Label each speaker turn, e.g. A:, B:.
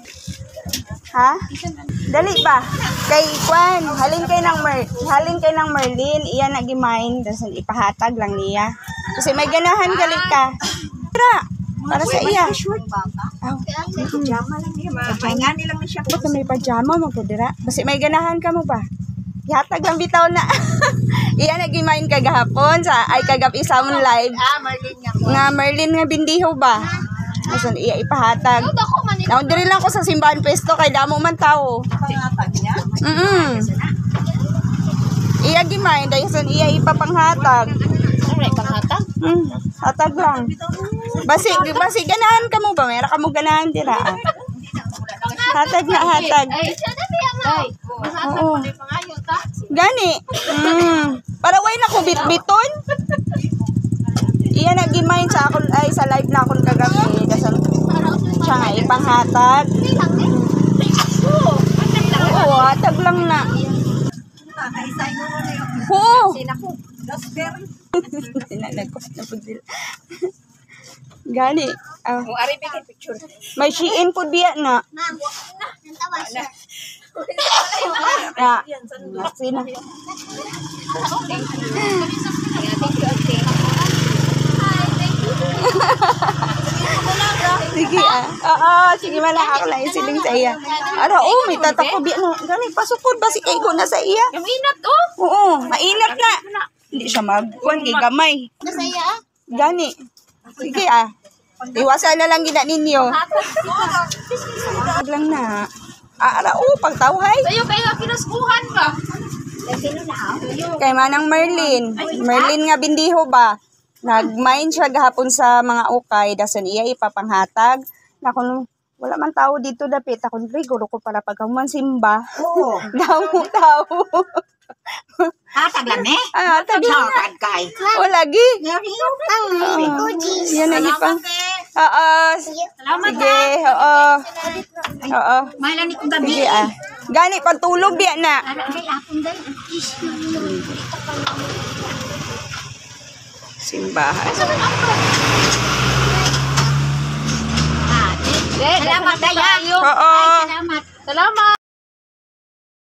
A: Ha? Dali ba? Kay Kwan, halin kay ng Merlin, iya nagimain, tapos ipahatag lang niya. Kasi may ganahan gali ka. Tara, para sa iya.
B: Pajama lang niya. Maingani lang na siya.
A: Ba't may pajama mo po, dira? Kasi may ganahan ka mo ba? Ihatag lang bitaw na. Iya nagimain kagahapon, ay kagabi sa mong live.
B: Merlin nga.
A: Nga Merlin nga bindiho ba? Tapos iya ipahatag. Naundiri lang ko sa simbahan pwesto kay damo man tao.
B: Pangatag niya?
A: Iya gimain, dahil iya ipapanghatag.
B: Panghatag?
A: Hatag lang. Basi ganahan ka mo ba? Meron ka mo ganahan dira. Hatag na hatag. Oo. Gani. Para way na ko bitbiton. Iya nagimain sa akon ay sa live na akon kagabi. Dasan siya nga ipanghatag. Oo, hatag lang na. Oo. Sinanagkos na po sila. Gani. May shiin po diya na. Ya. Sina. Sige sige mala ako lang isiling sa iya. May tatako biya na. Gani pasukod ba si Kaygo na sa iya?
B: Yung inat oh.
A: Oo, mainat na. Hindi siya magkuhan kay gamay.
B: Nasa iya
A: Gani. Sige iwasan na lang gina ninyo. Lang na. Pagtawhay.
B: Sa'yo kayo pinaskuhan ba?
A: Kay manang Merlin. Merlin nga bindiho ba? Nagmain siya gahapon sa mga ukay. Dasan iya ipapanghatag. Nakon wala man tao dito dapit. Akong riguro ko para pagkamuan simba.
B: Oo.
A: Damo tao.
B: Hatag lang eh.
A: Hatag lang na.
B: Kay.
A: O lagi. Yan na ipang.
B: Salamat
A: Sige. Oo.
B: Mailan ni kong gabi.
A: Sige Gani pagtulog biya na. Simbahan.
B: Salamat tayo.
A: Oo.
B: Salamat.